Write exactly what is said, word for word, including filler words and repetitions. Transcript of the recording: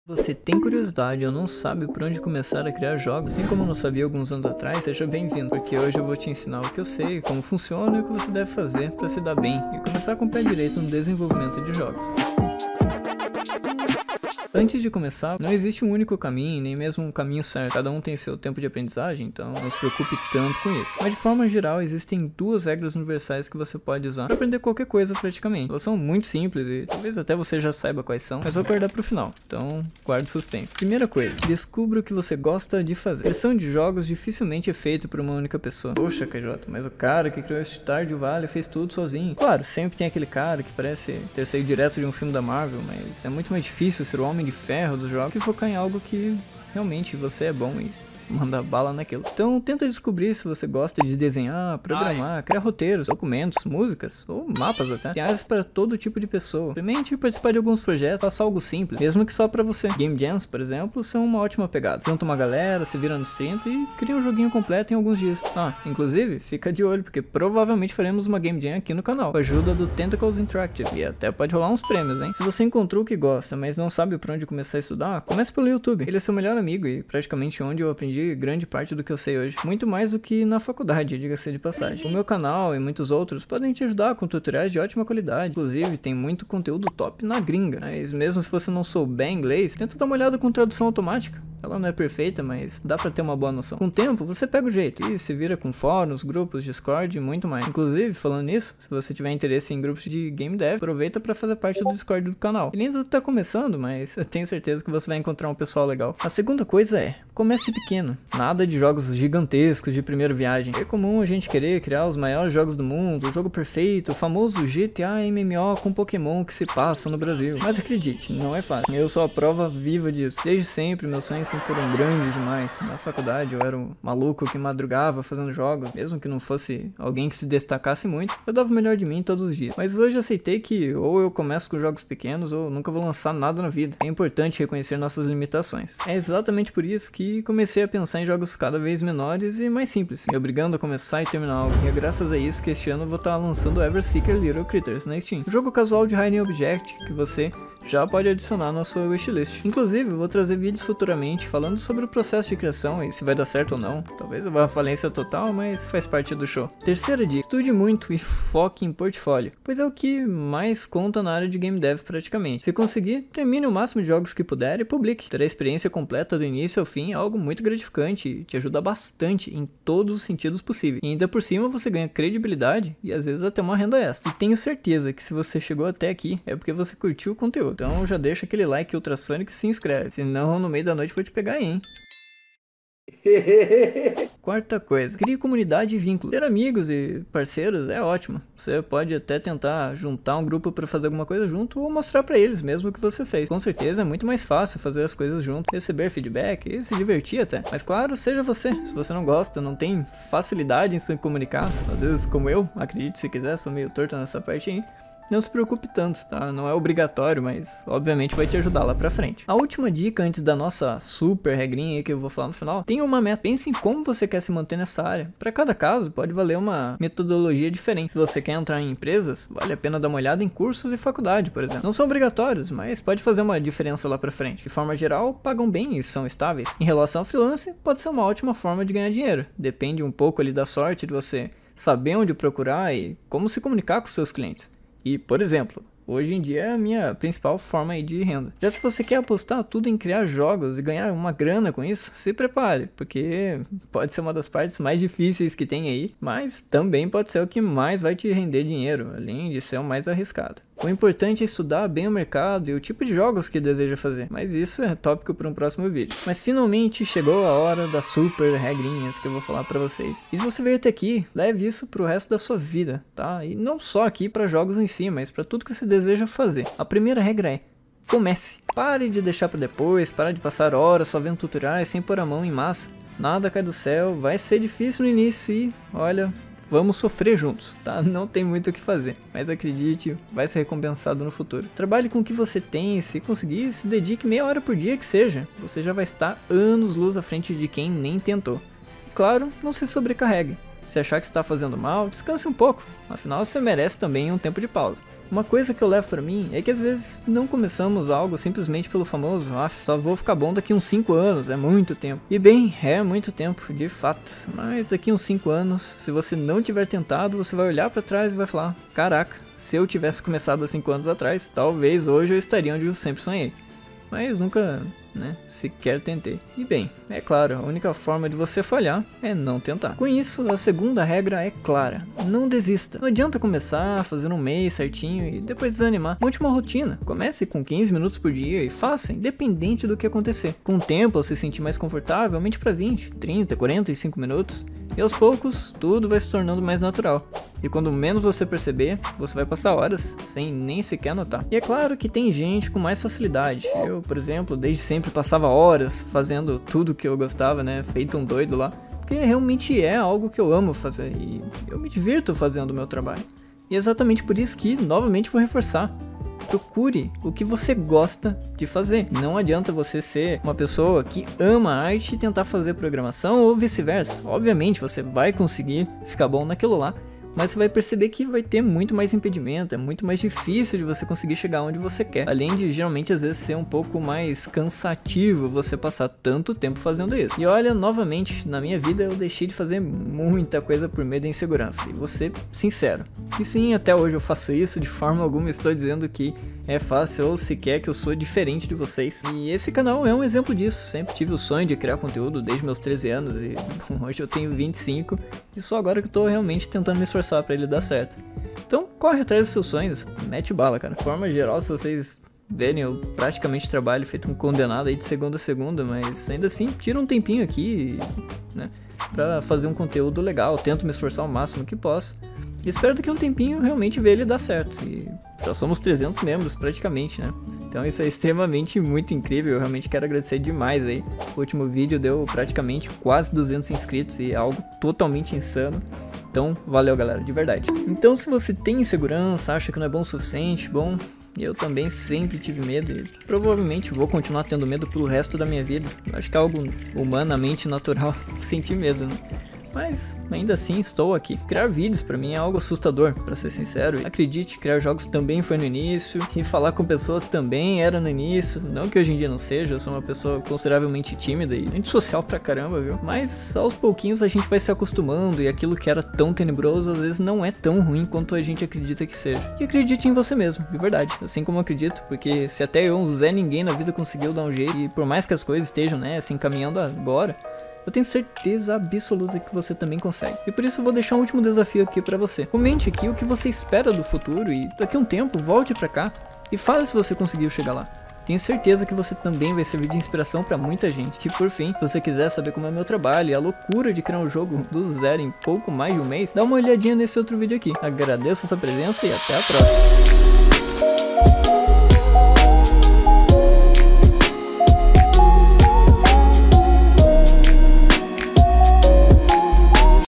Você tem curiosidade ou não sabe por onde começar a criar jogos, assim como eu não sabia alguns anos atrás? Seja bem-vindo, porque hoje eu vou te ensinar o que eu sei, como funciona e o que você deve fazer para se dar bem e começar com o pé direito no desenvolvimento de jogos. Antes de começar, não existe um único caminho, nem mesmo um caminho certo. Cada um tem seu tempo de aprendizagem, então não se preocupe tanto com isso. Mas de forma geral, existem duas regras universais que você pode usar para aprender qualquer coisa praticamente. Elas são muito simples e talvez até você já saiba quais são, mas vou guardar pro final, então guarde o suspense. Primeira coisa, descubra o que você gosta de fazer. Criação de jogos dificilmente é feito por uma única pessoa. Poxa, K J, mas o cara que criou Stardew Valley fez tudo sozinho. Claro, sempre tem aquele cara que parece ter saído direto de um filme da Marvel, mas é muito mais difícil ser o homem de ferro dos jogos que focar em algo que realmente você é bom e mandar bala naquilo. Então tenta descobrir se você gosta de desenhar, programar, Ai. criar roteiros, documentos, músicas ou mapas até. Tem áreas para todo tipo de pessoa. Experimente participar de alguns projetos, faça algo simples, mesmo que só pra você. Game Jams, por exemplo, são uma ótima pegada. Junta uma galera, se vira nos trinta e cria um joguinho completo em alguns dias. Ah, inclusive, fica de olho, porque provavelmente faremos uma Game Jam aqui no canal, com a ajuda do Tentacles Interactive, e até pode rolar uns prêmios, hein? Se você encontrou o que gosta, mas não sabe por onde começar a estudar, comece pelo YouTube. Ele é seu melhor amigo e praticamente onde eu aprendi grande parte do que eu sei hoje. Muito mais do que na faculdade, diga-se de passagem. O meu canal e muitos outros podem te ajudar com tutoriais de ótima qualidade. Inclusive, tem muito conteúdo top na gringa. Mas mesmo se você não souber inglês, tenta dar uma olhada com tradução automática. Ela não é perfeita, mas dá pra ter uma boa noção. Com o tempo, você pega o jeito e se vira com fóruns, grupos, Discord e muito mais. Inclusive, falando nisso, se você tiver interesse em grupos de game dev, aproveita pra fazer parte do Discord do canal. Ele ainda tá começando, mas eu tenho certeza que você vai encontrar um pessoal legal. A segunda coisa é, comece pequeno. Nada de jogos gigantescos de primeira viagem. É comum a gente querer criar os maiores jogos do mundo, o jogo perfeito, o famoso G T A M M O com Pokémon que se passa no Brasil. Mas acredite, não é fácil. Eu sou a prova viva disso. Desde sempre, meus sonhos sempre foram grandes demais. Na faculdade eu era um maluco que madrugava fazendo jogos, mesmo que não fosse alguém que se destacasse muito, eu dava o melhor de mim todos os dias. Mas hoje eu aceitei que ou eu começo com jogos pequenos ou nunca vou lançar nada na vida. É importante reconhecer nossas limitações. É exatamente por isso que comecei a pensar em jogos cada vez menores e mais simples, me obrigando a começar e terminar algo. E é graças a isso que este ano eu vou estar lançando Everseeker Little Critters na Steam. Um jogo casual de Hiding Object que você já pode adicionar na sua wishlist. Inclusive, eu vou trazer vídeos futuramente falando sobre o processo de criação e se vai dar certo ou não. Talvez eu vá à falência total, mas faz parte do show. Terceira dica, estude muito e foque em portfólio, pois é o que mais conta na área de game dev praticamente. Se conseguir, termine o máximo de jogos que puder e publique. Ter a experiência completa do início ao fim é algo muito gratificante e te ajuda bastante em todos os sentidos possíveis. E ainda por cima você ganha credibilidade e às vezes até uma renda extra. E tenho certeza que se você chegou até aqui é porque você curtiu o conteúdo. Então já deixa aquele like ultrassônico e se inscreve, senão no meio da noite vou te pegar aí, hein? Quarta coisa, crie comunidade e vínculo. Ter amigos e parceiros é ótimo. Você pode até tentar juntar um grupo para fazer alguma coisa junto ou mostrar para eles mesmo o que você fez. Com certeza é muito mais fácil fazer as coisas junto, receber feedback e se divertir até. Mas claro, seja você. Se você não gosta, não tem facilidade em se comunicar, às vezes como eu, acredite se quiser, sou meio torto nessa parte aí. Não se preocupe tanto, tá? Não é obrigatório, mas obviamente vai te ajudar lá pra frente. A última dica antes da nossa super regrinha aí que eu vou falar no final, tenha uma meta. Pense em como você quer se manter nessa área. Para cada caso, pode valer uma metodologia diferente. Se você quer entrar em empresas, vale a pena dar uma olhada em cursos e faculdade, por exemplo. Não são obrigatórios, mas pode fazer uma diferença lá pra frente. De forma geral, pagam bem e são estáveis. Em relação ao freelance, pode ser uma ótima forma de ganhar dinheiro. Depende um pouco ali da sorte de você saber onde procurar e como se comunicar com seus clientes. E, por exemplo, hoje em dia é a minha principal forma aí de renda. Já se você quer apostar tudo em criar jogos e ganhar uma grana com isso, se prepare, porque pode ser uma das partes mais difíceis que tem aí, mas também pode ser o que mais vai te render dinheiro, além de ser o mais arriscado. O importante é estudar bem o mercado e o tipo de jogos que deseja fazer, mas isso é tópico para um próximo vídeo. Mas finalmente chegou a hora das super regrinhas que eu vou falar para vocês. E se você veio até aqui, leve isso pro resto da sua vida, tá? E não só aqui para jogos em si, mas para tudo que você deseja fazer. A primeira regra é: comece. Pare de deixar para depois, pare de passar horas só vendo tutoriais sem pôr a mão em massa. Nada cai do céu, vai ser difícil no início e, olha, vamos sofrer juntos, tá? Não tem muito o que fazer, mas acredite, vai ser recompensado no futuro. Trabalhe com o que você tem, se conseguir, se dedique meia hora por dia que seja. Você já vai estar anos luz à frente de quem nem tentou. E claro, não se sobrecarregue. Se achar que está fazendo mal, descanse um pouco, afinal você merece também um tempo de pausa. Uma coisa que eu levo pra mim é que às vezes não começamos algo simplesmente pelo famoso ah, só vou ficar bom daqui uns cinco anos, é muito tempo. E bem, é muito tempo, de fato. Mas daqui uns cinco anos, se você não tiver tentado, você vai olhar pra trás e vai falar, caraca, se eu tivesse começado há cinco anos atrás, talvez hoje eu estaria onde eu sempre sonhei. Mas nunca, né, sequer tentei. E bem, é claro, a única forma de você falhar é não tentar. Com isso, a segunda regra é clara, não desista. Não adianta começar fazendo um mês certinho e depois desanimar. Monte uma rotina, comece com quinze minutos por dia e faça, independente do que acontecer. Com o tempo, ao se sentir mais confortável, aumente para vinte, trinta, quarenta e cinco minutos. E aos poucos, tudo vai se tornando mais natural. E quando menos você perceber, você vai passar horas sem nem sequer notar. E é claro que tem gente com mais facilidade. Eu, por exemplo, desde sempre passava horas fazendo tudo que eu gostava, né? Feito um doido lá. Porque realmente é algo que eu amo fazer. E eu me divirto fazendo o meu trabalho. E é exatamente por isso que, novamente, vou reforçar. Procure o que você gosta de fazer. Não adianta você ser uma pessoa que ama arte e tentar fazer programação ou vice-versa. Obviamente você vai conseguir ficar bom naquilo lá, mas você vai perceber que vai ter muito mais impedimento, é muito mais difícil de você conseguir chegar onde você quer. Além de, geralmente, às vezes ser um pouco mais cansativo você passar tanto tempo fazendo isso. E olha, novamente, na minha vida eu deixei de fazer muita coisa por medo da insegurança. E vou ser sincero. E sim, até hoje eu faço isso, de forma alguma estou dizendo que é fácil ou sequer que eu sou diferente de vocês. E esse canal é um exemplo disso. Sempre tive o sonho de criar conteúdo desde meus treze anos e bom, hoje eu tenho vinte e cinco e só agora que eu tô realmente tentando me esforçar para ele dar certo. Então corre atrás dos seus sonhos, mete bala, cara. De forma geral, se vocês verem, eu praticamente trabalho feito um condenado aí de segunda a segunda, mas ainda assim tira um tempinho aqui, né, pra fazer um conteúdo legal. Tento me esforçar o máximo que posso. E espero daqui a um tempinho realmente ver ele dar certo. E já somos trezentos membros praticamente, né? Então isso é extremamente muito incrível. Eu realmente quero agradecer demais aí. O último vídeo deu praticamente quase duzentos inscritos e é algo totalmente insano. Então valeu, galera, de verdade. Então se você tem insegurança, acha que não é bom o suficiente, bom, eu também sempre tive medo e provavelmente vou continuar tendo medo pro resto da minha vida. Acho que é algo humanamente natural sentir medo, né? Mas ainda assim estou aqui. Criar vídeos pra mim é algo assustador, pra ser sincero. Acredite, criar jogos também foi no início, e falar com pessoas também era no início. Não que hoje em dia não seja, eu sou uma pessoa consideravelmente tímida e antissocial pra caramba, viu? Mas aos pouquinhos a gente vai se acostumando e aquilo que era tão tenebroso às vezes não é tão ruim quanto a gente acredita que seja. E acredite em você mesmo, de verdade. Assim como eu acredito, porque se até eu, um Zé Ninguém na vida, conseguiu dar um jeito, e por mais que as coisas estejam, né, assim, caminhando agora, eu tenho certeza absoluta que você também consegue. E por isso eu vou deixar um último desafio aqui pra você. Comente aqui o que você espera do futuro e daqui a um tempo volte pra cá e fale se você conseguiu chegar lá. Tenho certeza que você também vai servir de inspiração pra muita gente. E por fim, se você quiser saber como é meu trabalho e a loucura de criar um jogo do zero em pouco mais de um mês, dá uma olhadinha nesse outro vídeo aqui. Agradeço a sua presença e até a próxima.